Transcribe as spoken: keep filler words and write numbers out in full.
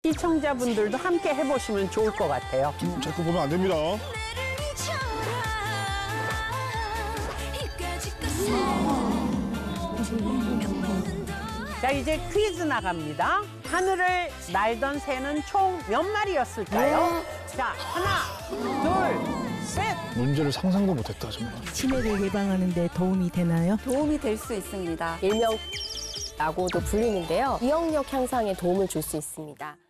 시청자분들도 함께 해보시면 좋을 것 같아요. 음, 자꾸 보면 안 됩니다. 자, 이제 퀴즈 나갑니다. 하늘을 날던 새는 총 몇 마리였을까요? 자, 하나, 둘, 셋. 문제를 상상도 못했다, 정말. 치매를 예방하는 데 도움이 되나요? 도움이 될 수 있습니다. 일명 라고도 불리는데요. 기억력 향상에 도움을 줄 수 있습니다.